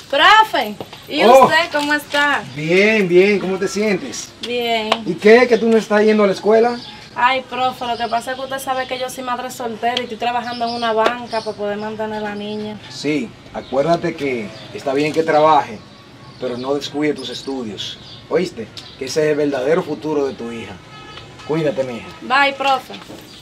Profe, ¿y Oh, usted cómo está? Bien, bien, ¿cómo te sientes? Bien. ¿Y qué? ¿Que tú no estás yendo a la escuela? Ay, profe, lo que pasa es que usted sabe que yo soy madre soltera y estoy trabajando en una banca para poder mantener a la niña. Sí, acuérdate que está bien que trabaje, pero no descuide tus estudios. ¿Oíste? Que ese es el verdadero futuro de tu hija. Cuídate, mija. Bye, profe.